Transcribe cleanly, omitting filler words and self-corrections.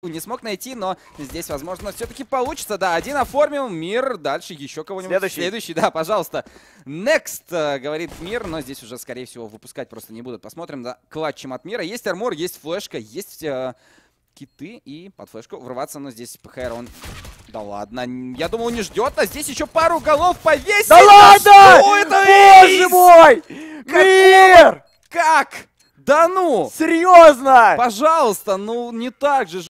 Не смог найти, но здесь, возможно, все-таки получится. Да, один оформил. Мир. Дальше еще кого-нибудь. Следующий, да, пожалуйста. Next, говорит Мир, но здесь уже, скорее всего, выпускать просто не будут. Посмотрим за клатчем от Мира. Есть армор, есть флешка, есть киты. И под флешку врываться, но здесь ПХР он... Да ладно, я думал, не ждет, а здесь еще пару голов повесить. Да ладно! Что это? Боже мой! Мир! Как? Да ну! Серьезно? Пожалуйста, ну не так же.